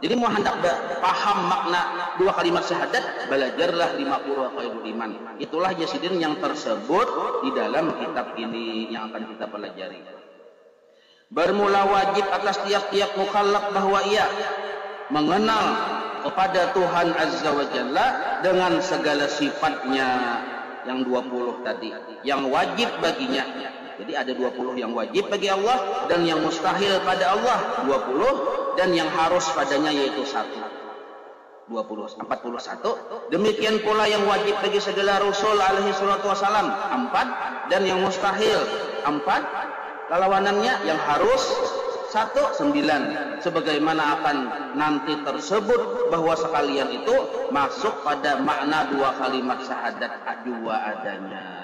Jadi mau hendak paham makna dua kalimat syahadat, belajarlah 50 khairul iman. Itulah Yasidin yang tersebut di dalam kitab ini yang akan kita pelajari. Bermula wajib atas tiap-tiap mukallaf bahwa ia mengenal kepada Tuhan Azza wa Jalla dengan segala sifatnya yang 20 tadi, yang wajib baginya. Jadi ada 20 yang wajib bagi Allah dan yang mustahil pada Allah 20 dan yang harus padanya yaitu 1. 41. Demikian pula yang wajib bagi segala Rasul alaihi salatu wasalam 4 dan yang mustahil 4. Lawanannya yang harus 9. Sebagaimana akan nanti tersebut bahwa sekalian itu masuk pada makna dua kalimat syahadat dua adanya.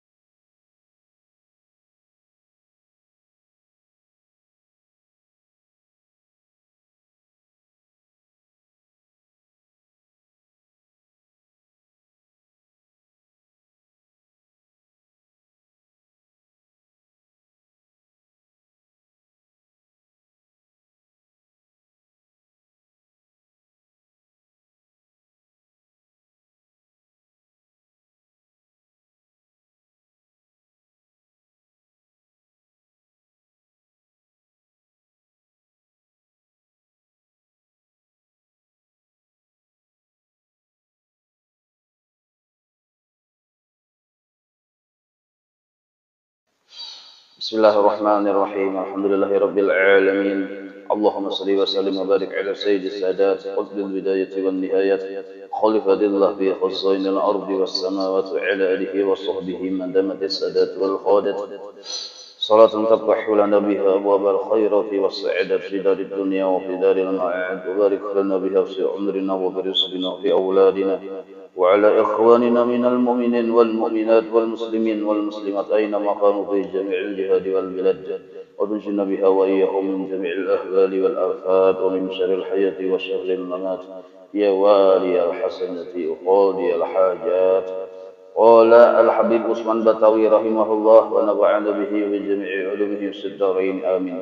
Bismillahirrahmanirrahim. Alhamdulillahirabbil alamin. Allahumma shalli wa sallim wa barik ala sayyidis sadat qutbil bidayati wan nihayat khalifatillah fi khuzainil ardi was samawati ala alihi wa sahbihi man damatis sadat wal qadat. Salatun tabtahu lana biha abwabal khairati was sa'adat fi darid dunya wa fi daril ma'ad. Barik lana biha fi umrina wa bi rizqina fi awladina وعلى إخواننا من المؤمنين والمؤمنات والمسلمين والمسلمات أينما كانوا في جميع الجهاد والبلاد وتنجنا بها وإياهم من جميع الأهوال والآفات ومن شر الحياة وشر الممات يا والي الحسنة وقاضي الحاجات. قال الحبيب عثمان بطاوي رحمه الله ونفعنا به وبجميع علومه في الدارين آمين.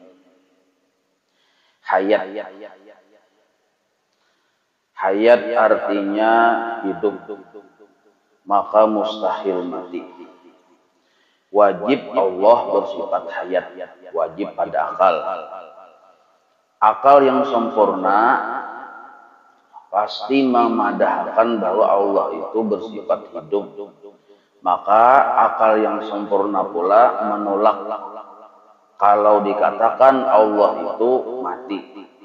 Hayat artinya hidup, maka mustahil mati. Wajib Allah bersifat hayat, wajib pada akal. Akal yang sempurna pasti memadahkan bahwa Allah itu bersifat hidup. Maka akal yang sempurna pula menolak kalau dikatakan Allah itu mati.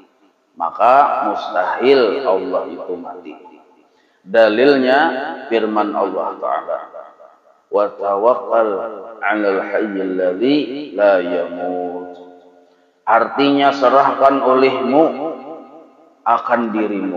Maka mustahil Allah itu mati. Dalilnya firman Allah Ta'ala, wa tawakkal 'alal hayyil ladzi la yamut. Artinya serahkan olehmu akan dirimu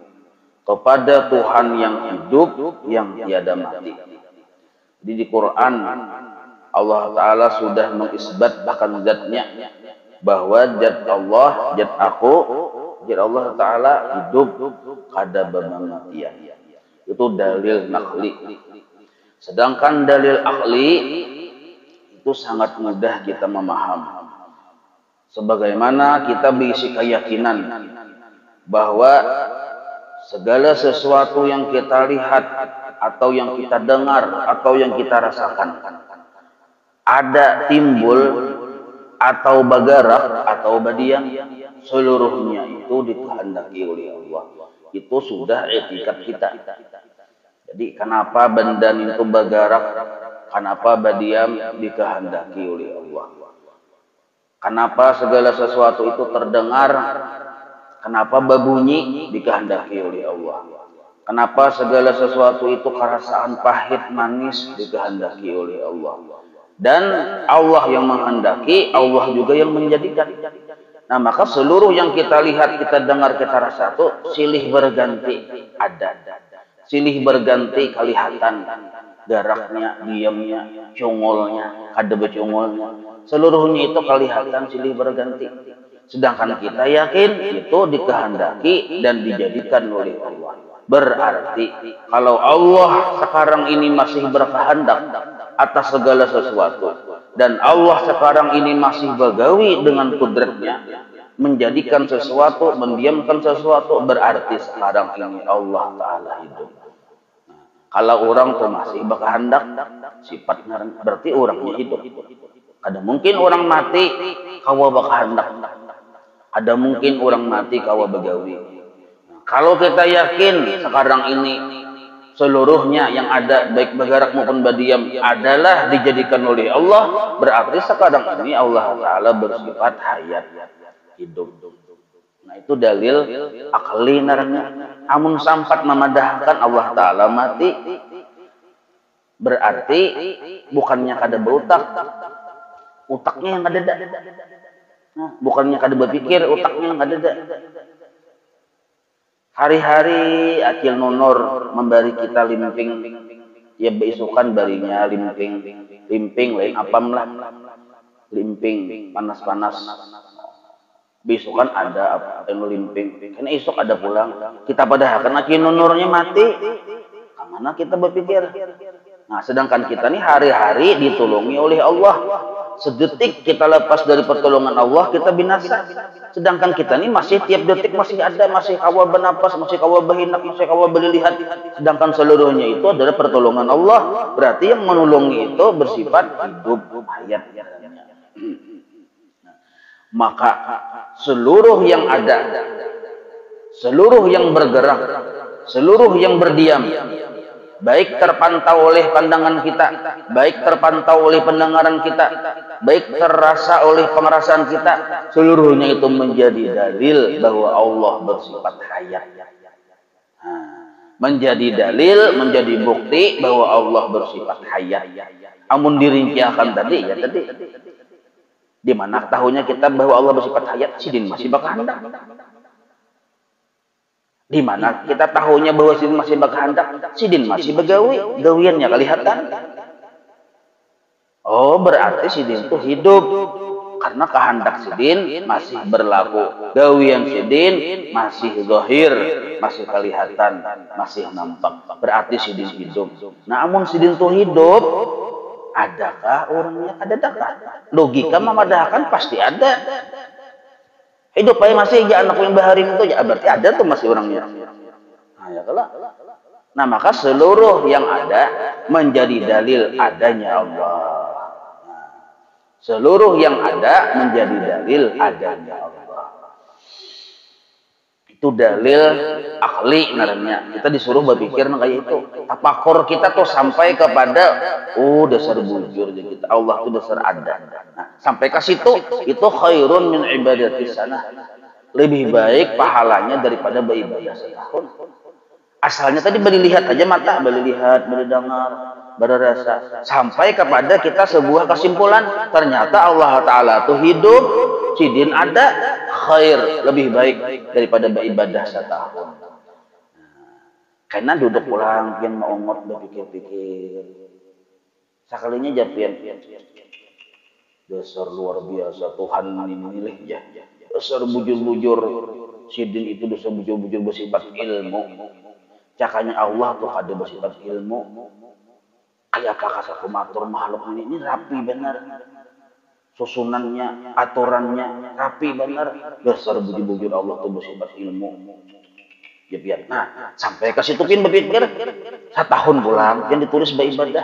kepada Tuhan yang hidup yang tiada mati. Jadi di Quran Allah Ta'ala sudah mengisbatkan zatnya bahwa zat Allah, zat aku, zat Allah Ta'ala hidup kada bematian. Itu dalil nakli. Sedangkan dalil akli itu sangat mudah kita memaham. Sebagaimana kita berisi keyakinan bahwa segala sesuatu yang kita lihat atau yang kita dengar atau yang kita rasakan ada timbul atau bergerak atau berdiam, seluruhnya itu dikehendaki oleh Allah. Itu sudah etikat kita. Jadi kenapa benda itu bergerak, kenapa berdiam dikehendaki oleh Allah. Kenapa segala sesuatu itu terdengar, kenapa berbunyi dikehendaki oleh Allah. Kenapa segala sesuatu itu perasaan pahit manis dikehendaki oleh Allah. Dan Allah yang menghendaki, Allah juga yang menjadikan. Nah, maka seluruh yang kita lihat, kita dengar, kita rasa itu silih berganti ada. Silih berganti kelihatan geraknya, diamnya, congolnya, kada becongolnya. Seluruhnya itu kelihatan silih berganti. Sedangkan kita yakin itu dikehendaki dan dijadikan oleh Allah. Berarti kalau Allah sekarang ini masih berkehendak atas segala sesuatu dan Allah sekarang ini masih bagawi dengan kudratnya, menjadikan sesuatu, mendiamkan sesuatu, berarti sekarang ini Allah Ta'ala hidup. Kalau orang tuh masih berkehendak, sifat berarti orangnya hidup. Ada mungkin orang mati, kawa berkehendak. Ada mungkin orang mati, kawa begawi. Kalau kita yakin sekarang ini seluruhnya yang ada, baik bergerak maupun berdiam, adalah dijadikan oleh Allah, berarti sekarang ini Allah Ta'ala bersifat hayat, hidup. Nah itu dalil akli naranya. Amun sampat memadahkan Allah Ta'ala mati, berarti bukannya kada berutak, utaknya yang kada. Nah, bukannya kada berpikir, utaknya yang kada. Hari-hari akil nonor memberi kita limping, ya beisukan barinya limping lain apam lah, limping panas-panas. Beisukan ada apa yang limping, karena esok ada pulang. Kita padahal karena akil nonornya mati, kemana kita berpikir? Nah, sedangkan kita nih hari-hari ditolongi oleh Allah. Sedetik kita lepas dari pertolongan Allah, kita binasa. Sedangkan kita ini masih tiap detik masih ada, masih kawal bernapas, masih kawal berhinak, masih kawal berlihat. Sedangkan seluruhnya itu adalah pertolongan Allah. Berarti yang menolongi itu bersifat hidup, hayat. Maka seluruh yang ada, seluruh yang bergerak, seluruh yang berdiam, baik terpantau oleh pandangan kita, baik terpantau oleh pendengaran kita, baik terasa oleh pengerasaan kita, seluruhnya itu menjadi dalil bahwa Allah bersifat hayat. Menjadi dalil, menjadi bukti bahwa Allah bersifat hayat. Amun dirinciakan tadi, ya tadi. Di mana tahunya kita bahwa Allah bersifat hayat, sidin masih berkehendak. Di mana kita tahunya bahwa sidin masih berkehendak, sidin masih begawi, gawiannya kelihatan. Oh, berarti sidin itu hidup karena kehendak sidin masih berlaku. Gawian sidin masih zahir, masih kelihatan, masih nampak. Berarti sidin hidup. Nah, amun sidin itu hidup, adakah orangnya? Adakah? Logika memadahkan pasti ada. Hidup aja masih ya anak yang baharin itu ya berarti ada tuh masih orangnya. Nah, ya kalau. Nah, maka seluruh yang ada menjadi dalil adanya Allah. Seluruh yang ada menjadi dalil adanya Allah. Itu dalil akli namanya. Kita disuruh berpikir kayak itu. Tafakur kita tuh sampai kepada dasar bujur kita. Allah tuh dasar ada. Nah, sampai ke situ itu khairun min ibadati sana. Lebih baik pahalanya daripada beribadah setahun. Asalnya tadi lihat aja mata, lihat, dengar, berrasa, sampai kepada kita sebuah kesimpulan, ternyata Allah Ta'ala itu hidup, sidin ada, khair, lebih baik daripada beribadah setahun. Karena duduk pulang, pian maungot, berpikir-pikir, sekalinya japian, dasar luar biasa, Tuhan memilih ya, dasar bujur-bujur, sidin itu dasar bujur-bujur bersifat ilmu. Cakanya Allah tuh ada bersifat ilmu. Kayak kakak matur makhluk ini rapi benar. Susunannya, aturannya rapi benar. Dasar bujur-bujur Allah tuh bersifat ilmu. Ya biar. Nah, sampai ke situ pin berpikir setahun pulang yang ditulis beribadah.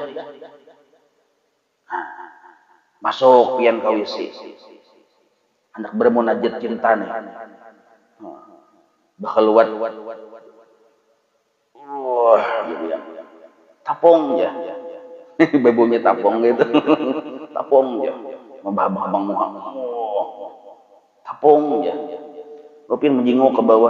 Nah, masuk pian kawisi. Anak bermunajat cinta nih. Bakhaluat. Tapong ya, bebunya tapong gitu, tapong ya, mabang tapong ya, Rupin menjinguk ke bawah.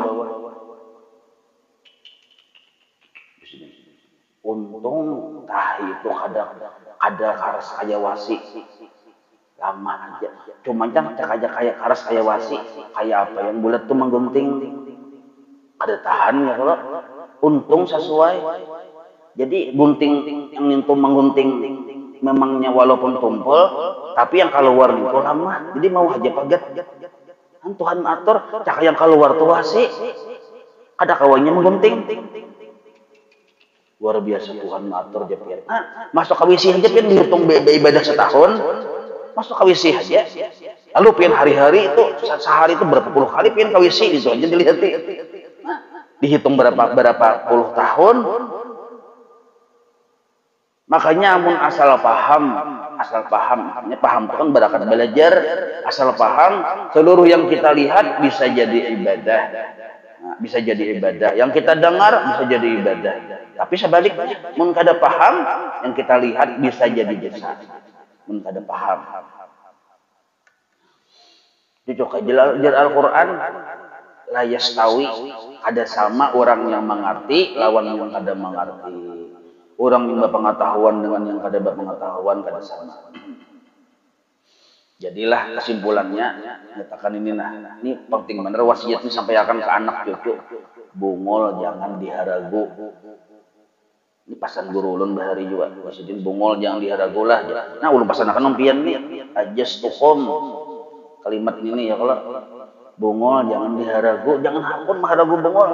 Untung itu ada karas kaya wasi, lama aja. Cuma jangan aja kayak karas kaya wasi, kayak apa yang bulat tuh menggunting, ada tahan ya kalau. Untung sesuai. Jadi gunting yang itu menggunting memangnya walaupun tumpul, tapi yang keluar itu lama. Jadi mau aja pagat. Kan Tuhan atur, cak yang keluar tuh wasi. Ada kawannya menggunting. Luar biasa Tuhan atur dia pian. Masuk kawisi aja pian dihitung ibadah setahun. Masuk kawisi aja. Lalu pian hari-hari itu sehari itu berapa puluh kali pian ke WC itu aja dilihat. Dihitung berapa puluh tahun. Makanya amun asal paham, makanya paham itu kan berangkat belajar, asal paham seluruh yang kita lihat bisa jadi ibadah. Nah, bisa jadi ibadah. Yang kita dengar bisa jadi ibadah. Tapi sebaliknya, mun kada paham, yang kita lihat bisa jadi dosa. Mun kada paham. Jujur aja Al-Quran la yastawi, ada sama orang yang mengerti lawan yang kada mengerti. Orang yang berpengetahuan dengan yang kada berpengetahuan kada sama. Jadilah kesimpulannya nyatakan ini ini penting bener wasiat ini sampai akan ke anak cucu. Bungol jangan diharagu. Ini pasan guru ulun bahari juga. Wasiatin bungol jangan diharagu lah. Nah ulun pasanakan nompian nih ajastukum. Kalimat ini ya kalau bungol jangan diharagu, jangan hakun maharagu bungol.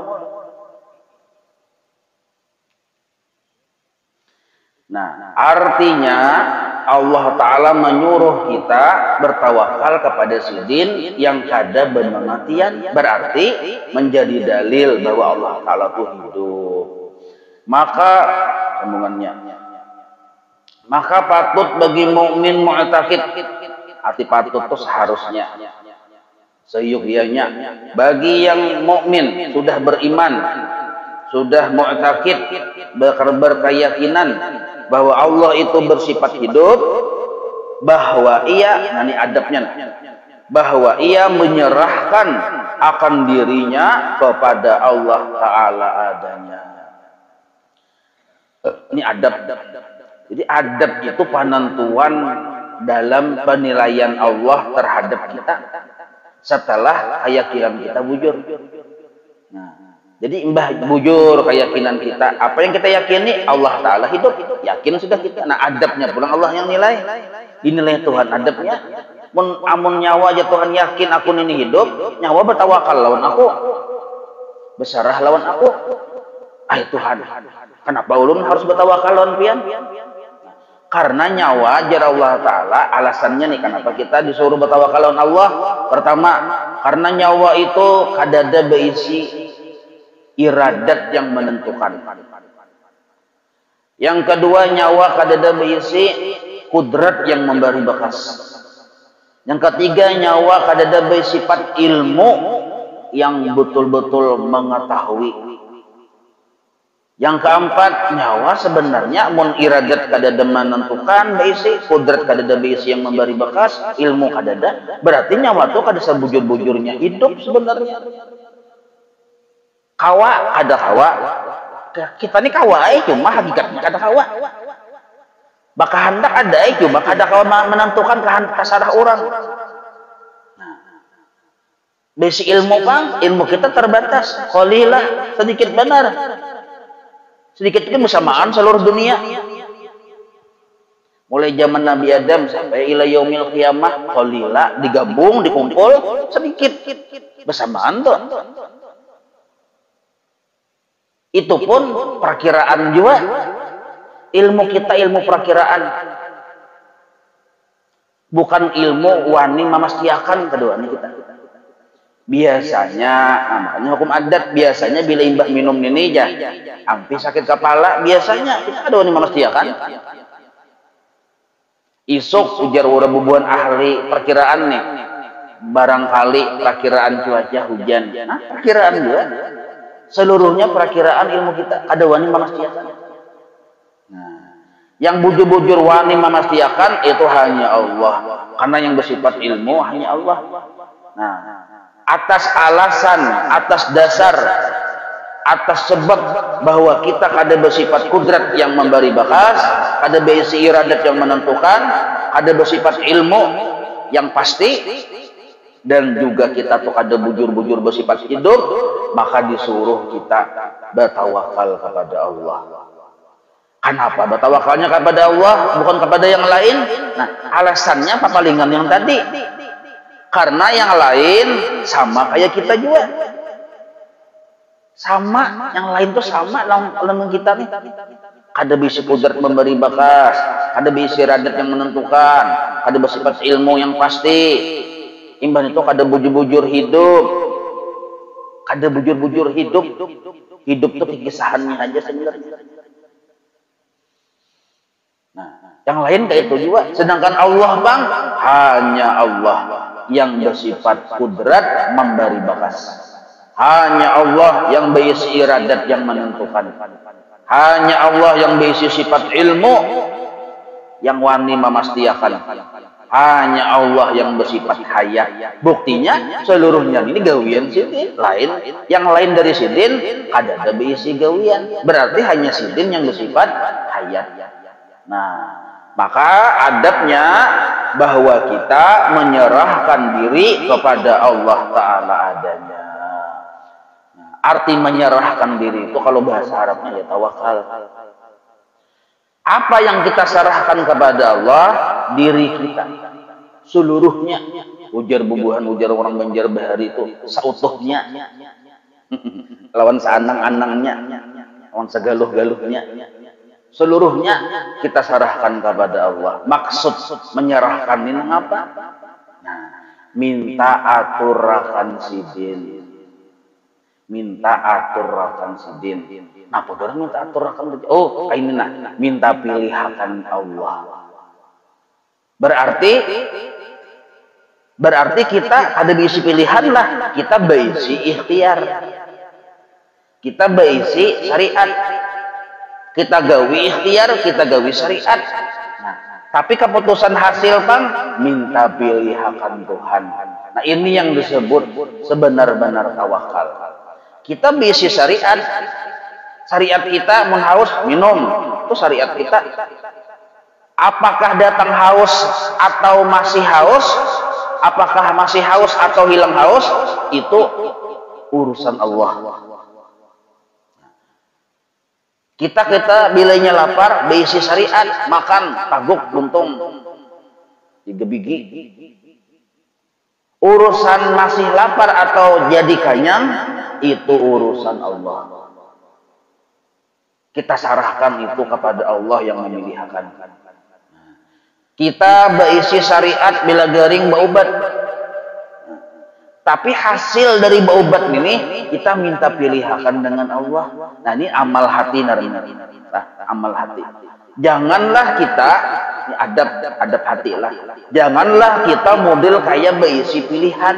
Nah, artinya Allah Ta'ala menyuruh kita bertawakal kepada sidin yang kada bermatian, berarti menjadi dalil bahwa Allah Ta'ala itu hidup. Maka sambungannya, maka patut bagi mukmin mu'takid, arti patut itu seharusnya, seyukianya bagi yang mukmin sudah beriman, sudah mu'takid, berkeyakinan bahwa Allah itu bersifat hidup, bahwa ia, ini adabnya, bahwa ia menyerahkan akan dirinya kepada Allah Ta'ala adanya. Ini adab. Jadi adab itu penentuan dalam penilaian Allah terhadap kita setelah keyakinan kita bujur. Nah, jadi imbah bujur keyakinan kita, apa yang kita yakini Allah Ta'ala hidup, yakin sudah kita. Nah adabnya pulang Allah yang nilai. Dinilai Tuhan adabnya. Amun nyawa aja Tuhan yakin aku ini hidup, nyawa bertawakal lawan aku, besarah lawan aku. Tuhan, kenapa ulun harus bertawakal lawan pian? Karena nyawa jar Allah Ta'ala, alasannya nih kenapa kita disuruh bertawakal lawan Allah. Pertama, karena nyawa itu kadada berisi iradat yang menentukan. Yang kedua, nyawa kadada berisi kudrat yang memberi bekas. Yang ketiga, nyawa kadada bersifat ilmu yang betul-betul mengetahui. Yang keempat, nyawa sebenarnya mun iradat kadada menentukan berisi, kudrat kadada berisi yang memberi bekas, ilmu kadada, berarti nyawa itu kada sebujur-bujurnya hidup sebenarnya. Kawa ada kawa, kita ini kawa cuma hakikatnya kada kawa. Baka hendak ada cuma kada kawa menentukan kasarah orang. Nah, besi ilmu bang, ilmu kita terbatas, qalilah, sedikit benar, sedikit itu bersamaan seluruh dunia. Mulai zaman Nabi Adam sampai ila yaumil qiyamah, qalilah digabung, dikumpul sedikit bersamaan tuh. Itu pun perakiraan juga. Ilmu kita ilmu perakiraan. Bukan ilmu wani memastiakan kedua ini kita. Biasanya, makanya hukum adat biasanya bila imbah minum ini aja, ampi sakit kepala, biasanya kita ada wani memastiakan. Isuk ujar bubuhan ahli perkiraan nih. Barangkali perakiraan cuaca hujan. Nah, perkiraan juga. Seluruhnya perakiraan ilmu kita ada wani memastiakan. Nah, yang bujur-bujur wani memastiakan itu hanya Allah, karena yang bersifat ilmu hanya Allah. Nah, atas alasan, atas dasar, atas sebab bahwa kita kada bersifat kudrat yang memberi bakas, kada berisi iradat yang menentukan, kada bersifat ilmu yang pasti, dan juga kita tuh kada bujur-bujur bersifat hidup, maka disuruh kita bertawakal kepada Allah. Kenapa bertawakalnya kepada Allah bukan kepada yang lain? Nah, alasannya apa palingan yang tadi? Karena yang lain sama kayak kita juga. Sama, yang lain tuh sama lawan kita nih. Kada bisa kudrat memberi bakas, kada bisa iradat yang menentukan, kada bersifat ilmu yang pasti. Imban itu kada bujur-bujur hidup. Kada bujur-bujur hidup. Hidup itu kisahannya aja sebenarnya. Nah, yang lain kayak itu juga. Sedangkan Allah bang, hanya Allah yang bersifat kudrat memberi bakas. Hanya Allah yang berisi iradat yang menentukan. Hanya Allah yang berisi sifat ilmu yang wani memastiakan. Hanya Allah yang bersifat hayat. Buktinya seluruhnya ini gawian sidin. Yang lain dari sidin ada berisi gawian. Berarti hanya sidin yang bersifat hayat. Nah, maka adabnya bahwa kita menyerahkan diri kepada Allah Ta'ala adanya. Nah, arti menyerahkan diri itu kalau bahasa Arabnya ya tawakal. Apa yang kita serahkan kepada Allah? Diri kita seluruhnya. Ujar bubuhan, ujar orang Banjar Bahari itu seutuhnya. Lawan seanang-anangnya, lawan segaluh-galuhnya. Seluruhnya kita serahkan kepada Allah. Maksud menyerahkan ini apa? Nah, minta aturakan sidin. Minta aturakan sidin. Nah, podor minta aturakan. Oh, ini nah, minta pilihan Allah. Berarti kita ada diisi pilihan lah. Kita berisi ikhtiar. Kita berisi syariat. Kita gawi ikhtiar, kita gawi syariat. Nah, tapi keputusan hasil bang minta pilihan Tuhan. Nah, ini yang disebut sebenar-benar tawakal. Kita berisi syariat. Syariat kita menghaus minum. Itu syariat kita. Apakah datang haus atau masih haus? Apakah masih haus atau hilang haus? Itu urusan Allah. Kita bilanya lapar, berisi syariat, makan, taguk, buntung, tiga biji. Urusan masih lapar atau jadi kenyang, itu urusan Allah. Kita serahkan itu kepada Allah yang memilihkan. Kita berisi syariat bila garing baubat. Tapi hasil dari baubat ini kita minta pilihan dengan Allah. Nah, ini amal hati narina. Nah, amal hati. Janganlah kita adab hati lah. Janganlah kita model kayak berisi pilihan.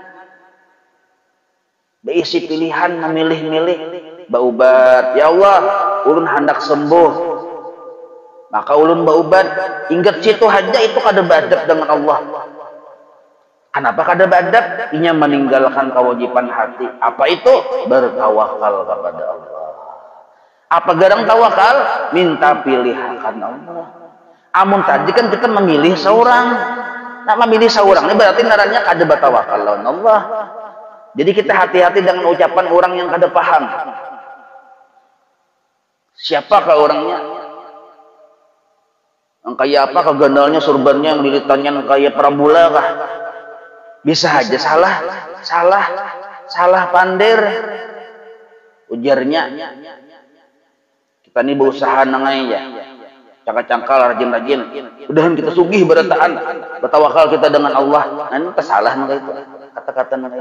Berisi pilihan memilih-milih baubat. Ya Allah, ulun hendak sembuh. Maka ulun baubat. Ingat situ aja itu kada badab dengan Allah. Kenapa kada badab? Inya meninggalkan kewajiban hati. Apa itu? Bertawakal kepada Allah. Apa garang tawakal? Minta pilihan Allah. Amun tadi kan kita memilih seorang. Nah, memilih seorang ini berarti naranya kada bertawakal lawan Allah. Jadi kita hati-hati dengan ucapan orang yang kada paham. Siapakah orangnya? Yang kayak apa? Kegandalnya, surbannya, yang lilitannya kayak Prabula kah? Bisa aja salah pandir. Ujarnya kita ini berusaha nangai ya, cangkal-cangkal, rajin-rajin. Udahan kita sugih berataan, bertawakal kita dengan Allah. Nah, ini kesalah nangai itu kata-kata nangai.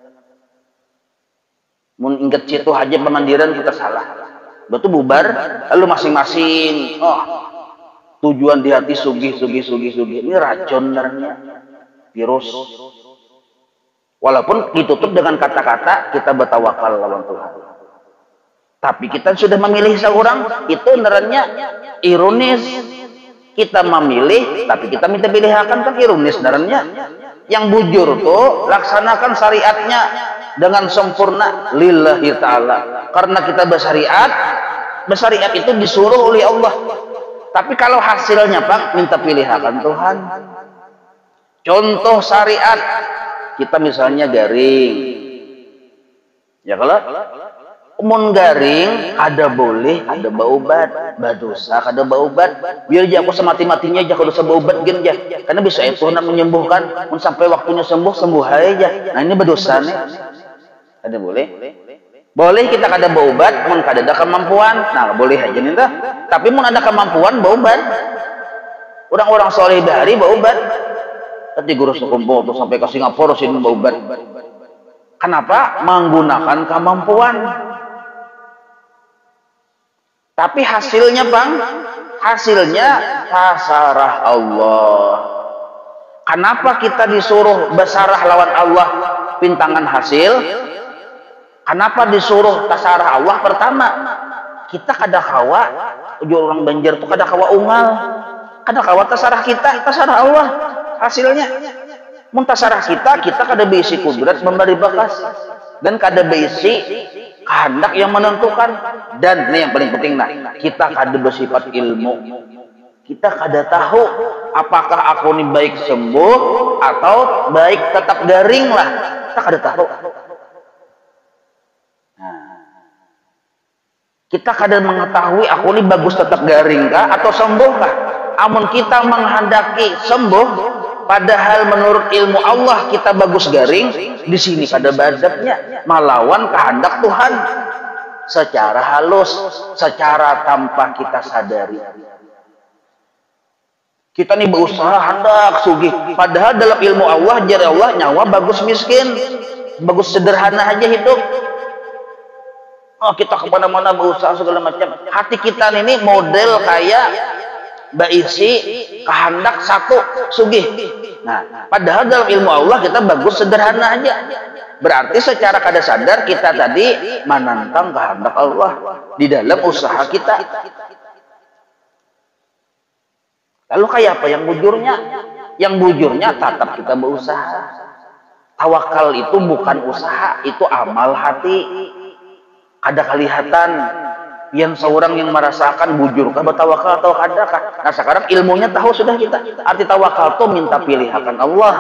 Mun ingat situ aja pemandiran kita salah. Betul bubar, lalu masing-masing. Oh, tujuan di hati sugih. Ini racun narnya, virus. Walaupun ditutup dengan kata-kata kita bertawakal lawan Tuhan. Tapi kita sudah memilih seorang, itu neranya ironis. Kita memilih, tapi kita minta pilihan kan ironis neranya. Yang bujur tuh laksanakan syariatnya dengan sempurna lillahi ta'ala. Karena kita bersariat itu disuruh oleh Allah. Tapi kalau hasilnya Pak, minta pilihan Tuhan. Contoh syariat, kita misalnya garing, ya kalau umun garing ada boleh, ada baubat, badosa, ada baubat. Biar aja aku semati-matinya aja kalau sebaubat gen aja, karena bisa itu nak menyembuhkan. Mun sampai waktunya sembuh aja. Nah ini badosa nih, ada boleh. Boleh kita kada baubat, mun kada ada kemampuan, nah boleh aja nih dah. Tapi mun ada kemampuan baubat, orang-orang soleh dari baubat. Tadi guru sekumpul tuh sampai ke Singapura sini baubat. Kenapa? Menggunakan kemampuan. Tapi hasilnya bang, hasilnya tasarah Allah. Kenapa kita disuruh basarah lawan Allah pintangan hasil? Kenapa disuruh tasarah Allah? Pertama, kita kada kawa, ujur orang Banjar tuh kada kawa ungal, kada kawa tasarah kita, tasarah Allah hasilnya. Mun tasarah kita kada beisi kudrat memberi bakas dan kada beisi kehendak yang menentukan. Dan ini yang paling penting, nah, kita kada bersifat ilmu. Kita kada tahu apakah aku ini baik sembuh atau baik tetap garing lah. Kita kada tahu. Nah, kita kada mengetahui aku ini bagus tetap garing kah atau sembuh kah. Amun kita menghendaki sembuh, padahal menurut ilmu Allah kita bagus garing, di sini kada badabnya melawan kehendak Tuhan secara halus, secara tanpa kita sadari. Kita nih berusaha hendak sugih, padahal dalam ilmu Allah, jari Allah nyawa bagus miskin, bagus sederhana aja hidup. Oh, kita kemana-mana berusaha segala macam. Hati kita ini model kayak baisi kehendak satu sugih. Nah, padahal dalam ilmu Allah kita bagus sederhana aja. Berarti secara kada sadar kita tadi menantang kehendak Allah di dalam usaha kita. Lalu kayak apa yang bujurnya? Yang bujurnya tetap kita berusaha. Tawakal itu bukan usaha, itu amal hati. Kada kelihatan yang seorang yang merasakan bujurkah bertawakal atau kadakah. Nah sekarang ilmunya tahu sudah kita. Arti tawakal itu minta pilihan Allah,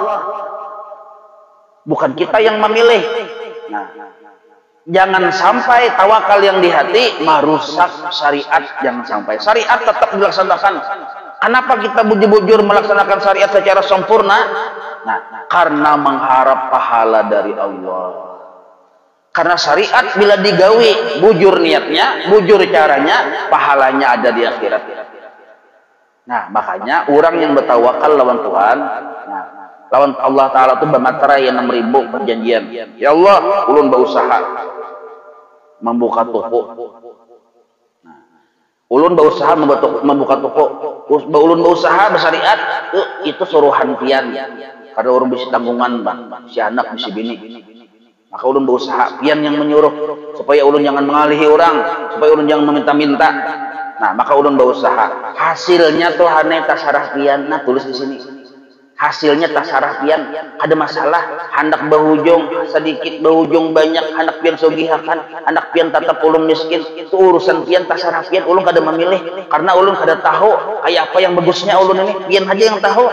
bukan kita yang memilih. Nah, jangan sampai tawakal yang di hati merusak syariat. Jangan sampai syariat tetap dilaksanakan. Kenapa kita bujur-bujur melaksanakan syariat secara sempurna? Nah, karena mengharap pahala dari Allah. Karena syariat bila digawi, bujur niatnya, bujur caranya, pahalanya ada di akhirat. Nah, makanya orang yang bertawakal lawan Tuhan, nah, lawan Allah Ta'ala itu bermaterai 6.000 perjanjian. Ya Allah, ulun berusaha membuka toko. Nah, ulun berusaha membuka toko. Ulun berusaha bersyariat, itu suruhan pian. Karena orang bisa tanggungan, bang, si anak, si bini. Maka ulun berusaha, pian yang menyuruh supaya ulun jangan mengalihi orang, supaya ulun jangan meminta-minta. Nah, maka ulun berusaha. Hasilnya tuh hanya tasarah pian. Nah, tulis di sini. Hasilnya tasarah pian. Ada masalah, hendak berujung sedikit, berujung banyak, hendak pian sugihakan, hendak pian tetap ulun miskin. Itu urusan pian tasarah pian. Ulun kada memilih karena ulun kada tahu kayak apa yang bagusnya ulun ini. Pian aja yang tahu.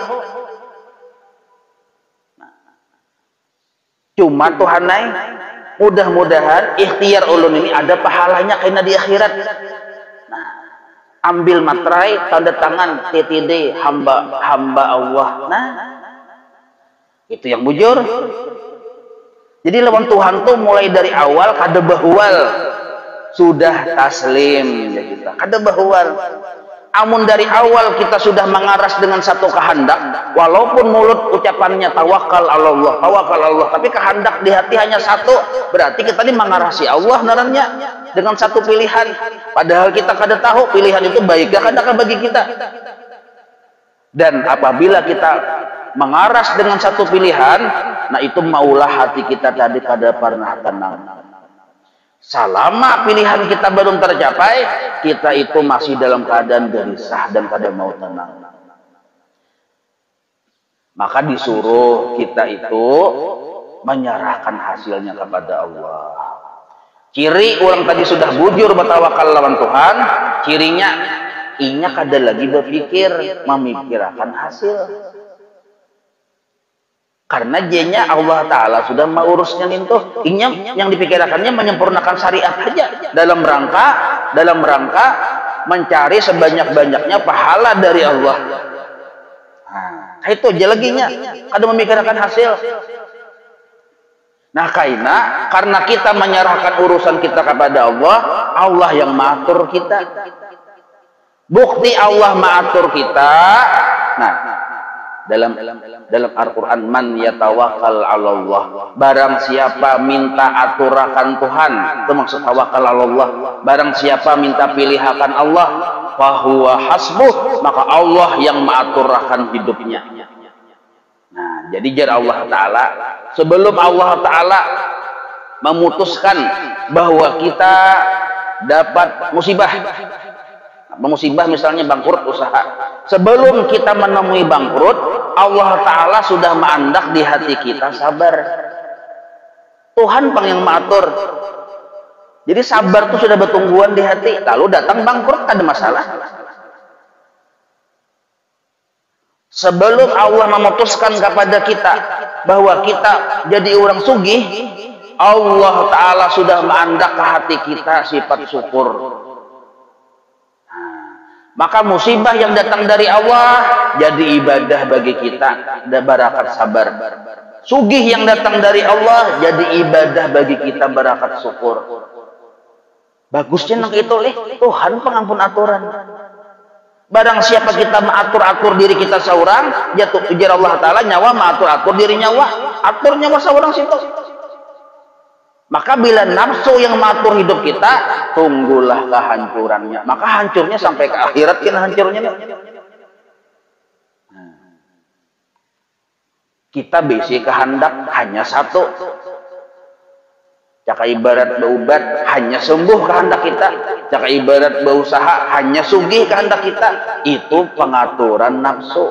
Cuma Tuhan mudah-mudahan ikhtiar ulun ini ada pahalanya kena di akhirat. Nah, ambil materai tanda tangan TTD hamba Allah. Nah, itu yang bujur. Jadi lawan Tuhan tuh mulai dari awal kada bahwal, sudah taslim ya kita. Kada bahwal. Amun dari awal kita sudah mengaras dengan satu kehendak, walaupun mulut ucapannya tawakal Allah, tapi kehendak di hati hanya satu, berarti kita ini mengarasi Allah narannya dengan satu pilihan. Padahal kita kada tahu pilihan itu baik gak kada bagi kita. Dan apabila kita mengaras dengan satu pilihan, nah itu maulah hati kita tadi kada pernah tenang. Selama pilihan kita belum tercapai, kita itu masih dalam keadaan gelisah dan kada mau tenang. Maka disuruh kita itu menyerahkan hasilnya kepada Allah. Ciri orang tadi sudah bujur bertawakal lawan Tuhan, cirinya inya kada lagi berpikir memikirkan hasil. Karena jenya Allah Ta'ala sudah mengurusnya itu. Inya yang dipikirkannya menyempurnakan syariat saja. Dalam rangka mencari sebanyak-banyaknya pahala dari Allah. Nah, itu aja laginya. Kada memikirkan hasil. Nah, karena kita menyerahkan urusan kita kepada Allah, Allah yang mengatur kita. Bukti Allah mengatur kita. Nah, dalam Al-Quran, man yatawakkal 'alallah, barang siapa minta aturakan Tuhan, itu maksud tawakal 'alallah, barang siapa minta pilihakan Allah, fahuwa hasbuh, maka Allah yang mengaturkan hidupnya. Nah, jadi jar Allah Ta'ala, sebelum Allah Ta'ala memutuskan bahwa kita dapat musibah misalnya bangkrut usaha, sebelum kita menemui bangkrut, Allah Ta'ala sudah mengandak di hati kita sabar. Tuhan pang yang mengatur. Jadi sabar itu sudah bertungguan di hati, lalu datang bangkrut ada masalah. Sebelum Allah memutuskan kepada kita bahwa kita jadi orang sugih, Allah Ta'ala sudah mengandak ke hati kita sifat syukur. Maka musibah yang datang dari Allah jadi ibadah bagi kita, ada barakat sabar. Sugih yang datang dari Allah jadi ibadah bagi kita, barakat syukur. Bagusnya nang itu Tuhan pengampun aturan. Barang siapa kita mengatur-atur diri kita seorang, jatuh ujar Allah Ta'ala, nyawa mengatur-atur diri nyawa, atur nyawa seorang situ. Maka bila nafsu yang mengatur hidup kita, tunggulah kehancurannya. Maka hancurnya sampai ke akhirat, kan hancurnya. Kita bisi kehendak hanya satu. Jaka ibarat berobat hanya sembuh kehendak kita. Jaka ibarat berusaha hanya sugih kehendak kita. Itu pengaturan nafsu.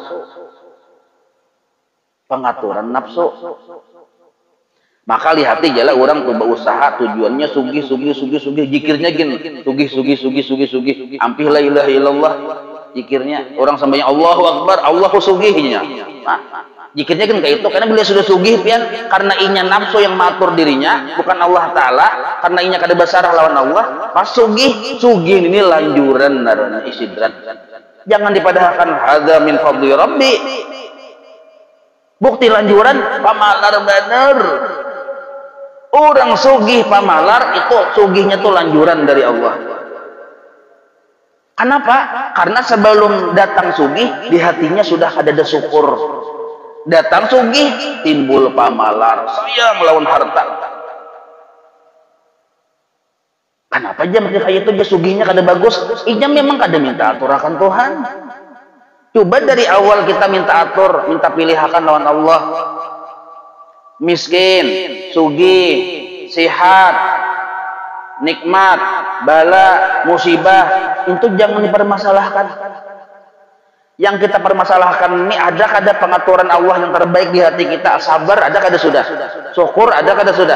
Pengaturan nafsu. Maka lihati jala orang tuh berusaha tujuannya sugih, zikirnya gini, sugih, ampih la ilaha illallah, zikirnya orang sampai Allahu Akbar, Allahu sugihnya. Zikirnya kan kayak itu, karena beliau sudah sugih pian, karena inya nafsu yang mengatur dirinya, bukan Allah Ta'ala, karena inya kada basarah lawan Allah, pas sugih ini lanjuran narana isidrat. Jangan dipadahkan hadza min fadli rabbi. Bukti lanjuran pamalar bener. Orang sugih pamalar itu sugihnya tuh lanjuran dari Allah. Kenapa? Karena sebelum datang sugih di hatinya sudah ada syukur. Datang sugih timbul pamalar, sayang lawan harta. Kenapa aja mereka itu dia sugihnya kada bagus? Inya memang kada minta aturakan Tuhan. Coba dari awal kita minta atur, minta pilihakan lawan Allah. Miskin, sugih, sehat, nikmat, bala, musibah, itu jangan dipermasalahkan. Yang kita permasalahkan ini ada kada pengaturan Allah yang terbaik di hati kita, sabar ada kada sudah, syukur ada kada sudah.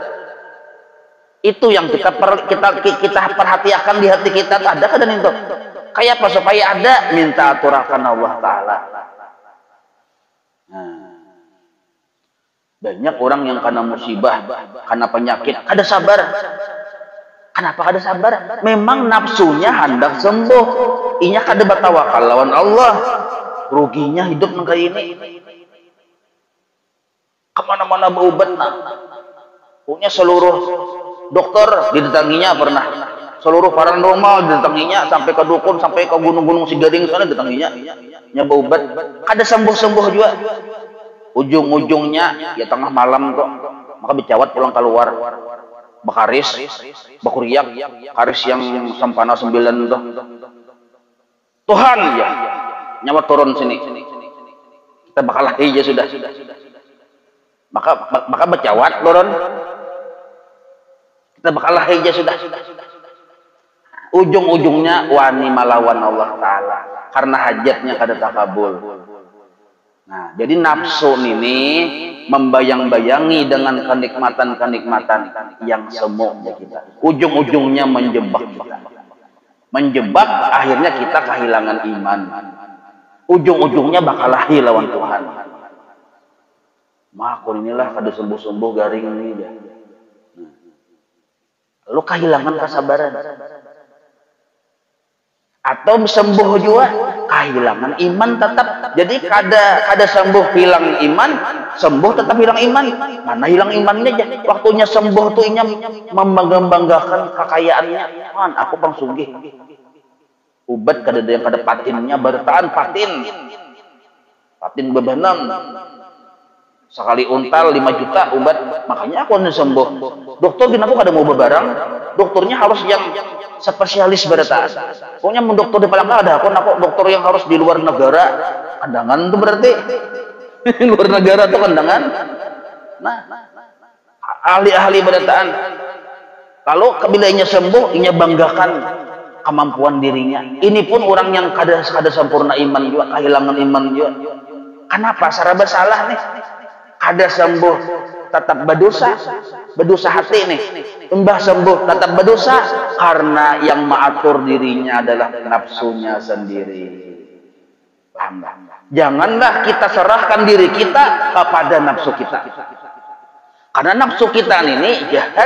Itu yang kita perhatikan di hati kita, ada kada itu. Kayak apa supaya ada minta aturakan Allah Ta'ala. Banyak orang yang karena musibah, karena penyakit, kada sabar. Kenapa kada sabar? Memang nafsunya hendak sembuh. Inya kada bertawakal lawan Allah. Ruginya hidup kayak ini. Kemana-mana berobat punya seluruh dokter didatanginya pernah. Seluruh paranormal didatanginya, sampai ke dukun, sampai ke gunung-gunung Sigading sana didatanginya. Nya berobat, kada sembuh-sembuh juga. Ujung-ujungnya ya tengah malam tuh, maka bicawat pulang keluar. Bakaris, bakuriak, karis yang sampana 9 tuh. Tuhan ya, nyawa turun sini. Kita bakal lahir aja sudah. Maka bacawat turun. Kita bakal lahir aja sudah. Ujung-ujungnya wani malawan Allah Ta'ala karena hajatnya kada takabul. Nah, jadi nafsu ini membayang-bayangi dengan kenikmatan-kenikmatan yang semu kita. Ujung-ujungnya menjebak kita. Menjebak, akhirnya kita kehilangan iman. Ujung-ujungnya bakal lahir lawan Tuhan. Makun inilah kada sembuh-sembuh garing ini. Lalu kehilangan kesabaran. Atau sembuh juga kehilangan iman tetap. Jadi kada sembuh hilang iman, sembuh tetap hilang iman. Mana hilang imannya aja? Waktunya sembuh tuh inya membanggakan kekayaannya. Man, aku pang sugih. Ubat kada yang kada patinnya bertahan patin. patin bebenam. Sekali untal 5 juta obat, makanya aku sembuh. Dokter gini aku kada mau bebarang, dokternya harus yang spesialis berita. Pokoknya dokter di Palembang ada aku dokter yang harus di luar negara. Kandangan tuh berarti luar negara tuh kandangan. Nah, ahli-ahli beritaan. Kalau kabilanya sembuh, inya banggakan kemampuan dirinya. Ini pun orang yang kada sempurna iman juga, kehilangan iman juga. Kenapa? Saraba salah nih. Ada sembuh tetap berdosa hati nih. Mbah sembuh tetap berdosa karena yang mengatur dirinya adalah nafsunya sendiri. Paham? Janganlah kita serahkan diri kita kepada nafsu kita. Karena nafsu kita ini jahat.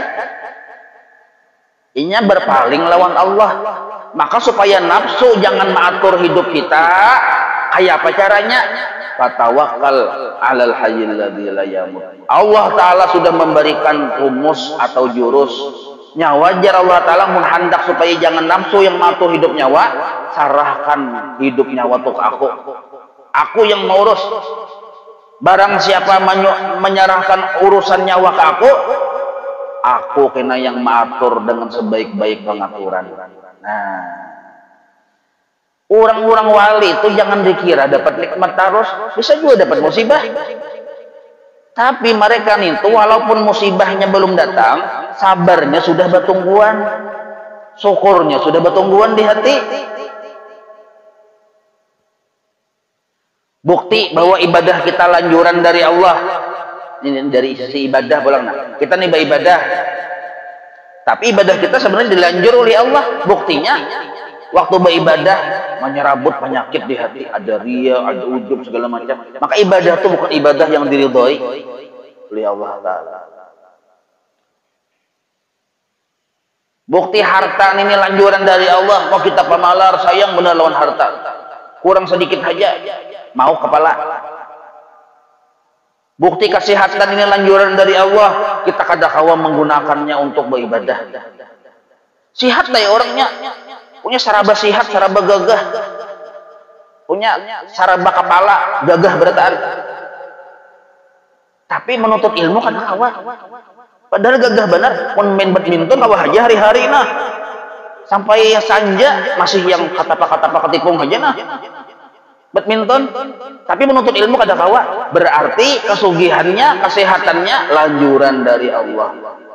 Inya berpaling lawan Allah. Maka supaya nafsu jangan mengatur hidup kita, kayak apa caranya? Fatawakkal 'alal hayyil ladzi la yamut. Allah taala sudah memberikan rumus atau jurus. Wajar Allah taala menghendak supaya jangan nafsu yang mengatur hidup nyawa, sarahkan hidup nyawa untuk aku. Aku yang mengurus. Barang siapa menyerahkan urusan nyawa ke aku kena yang mengatur dengan sebaik-baik pengaturan. Nah, orang-orang wali itu jangan dikira dapat nikmat terus, bisa juga dapat musibah. Tapi mereka itu walaupun musibahnya belum datang, sabarnya sudah bertungguan, syukurnya sudah bertungguan di hati. Bukti bahwa ibadah kita lanjuran dari Allah. Ini dari sisi ibadah pulang. Kita nih beribadah, tapi ibadah kita sebenarnya dilanjur oleh Allah. Buktinya waktu beribadah menyerabut penyakit di hati, ada ria, ada ujub segala macam. Maka ibadah itu bukan ibadah yang diridhoi oleh Allah Taala. Bukti harta ini lanjuran dari Allah. Mau kita pemalar sayang benar lawan harta, kurang sedikit aja mau kepala. Bukti kesehatan ini lanjuran dari Allah. Kita kadang-kadang menggunakannya untuk beribadah. Sihat lah ya orangnya. Punya saraba sihat, saraba gagah. Punya saraba kepala, gagah berataan. Tapi menuntut ilmu kan kawa. Padahal gagah benar. Pun main badminton kawa aja hari-hari nah. Sampai sanja masih yang kata-kata ketipung aja nah. Badminton, tapi menuntut ilmu kada kawa. Berarti kesugihannya, kesehatannya lanjuran dari Allah.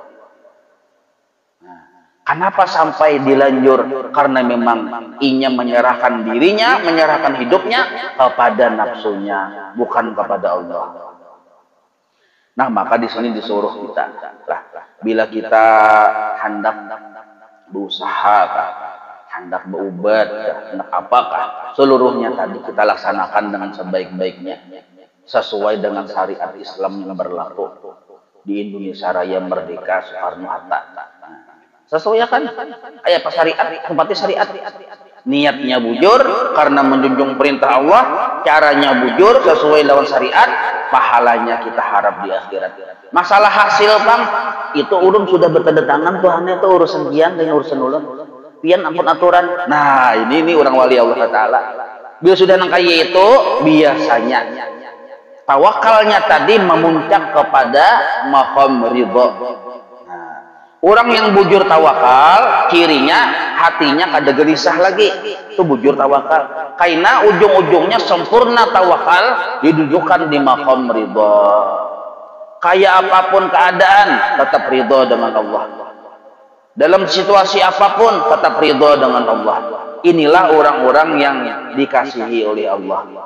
Nah, kenapa sampai dilanjur? Karena memang inya menyerahkan dirinya, menyerahkan hidupnya kepada nafsunya, bukan kepada Allah. Nah, maka di sini disuruh kita lah, bila kita hendak berusaha, hendak berobat, hendak apakah, seluruhnya tadi kita laksanakan dengan sebaik-baiknya sesuai dengan syariat Islam yang berlaku di Indonesia Raya Merdeka Soekarno-Hatta. Sesuai kan? Kayak apa syariat, tempatnya syariat. Niatnya bujur karena menjunjung perintah Allah, caranya bujur sesuai lawan syariat, pahalanya kita harap di akhirat. Masalah hasil Bang, itu urun sudah bertanda tangan Tuhan itu urusan kian dan urusan ulun. Pian ampun aturan. Nah, ini orang wali Allah Ta'ala. Bila sudah nangkai itu, biasanya tawakalnya tadi memuncak kepada maqam ridho. Nah, orang yang bujur tawakal, cirinya hatinya kada gelisah lagi. Itu bujur tawakal. Karena ujung-ujungnya sempurna tawakal didudukan di maqam ridho. Kayak apapun keadaan, tetap ridho dengan Allah. Dalam situasi apapun tetap ridho dengan Allah. Inilah orang-orang yang dikasihi oleh Allah.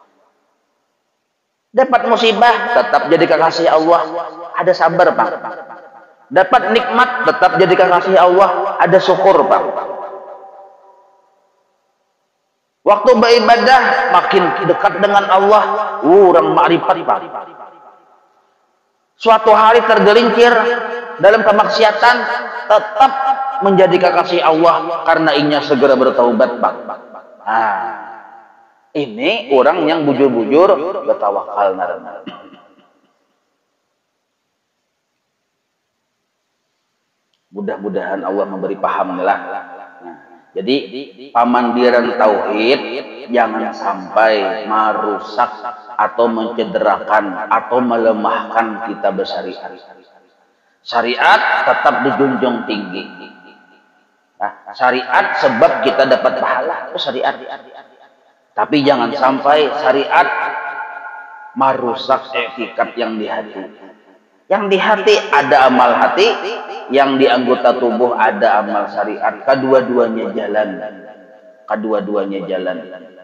Dapat musibah tetap jadi kekasih Allah, ada sabar Bang. Dapat nikmat tetap jadi kekasih Allah, ada syukur Bang. Waktu beribadah makin dekat dengan Allah, orang makrifat Bang. Suatu hari tergelincir dalam kemaksiatan, tetap menjadi kekasih Allah karena inya segera bertaubat Bang. Nah, ini orang yang bujur-bujur bertawakal narana. Mudah-mudahan Allah memberi paham lah. Nah, Jadi pamandiran tauhid jangan sampai merusak atau mencederakan atau melemahkan kita bersyariat. Syariat tetap dijunjung tinggi. Nah, syariat sebab kita dapat pahala, itu syariat. Tapi jangan sampai syariat merusak etikat yang di hati. Yang di hati ada amal hati, yang di anggota tubuh ada amal syariat. Kedua-duanya jalan. Kedua-duanya jalan.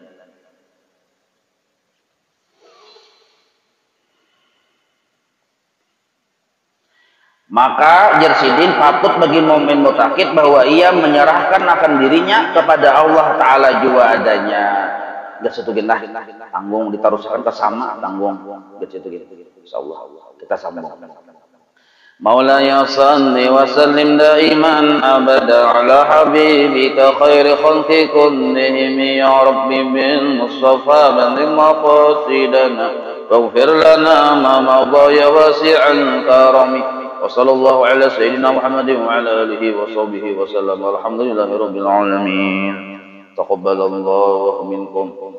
Maka Jersidin patut bagi mukmin mutakid bahwa ia menyerahkan akan dirinya kepada Allah Ta'ala jua adanya. Gak satu genah, tanggung ditaruhkan ke sama, tanggung. Gak satu genah, insyaallah kita sambung. Maulaya salli wa sallim daiman abada ala habibika khairi khalqi kullihim ya rabbi bil mustafa balligh maqasidana waghfir lana ma madha ya wasi'al karami. وصلى الله على سيدنا محمد وعلى آله وصحبه وسلم والحمد لله رب العالمين تقبل الله منكم.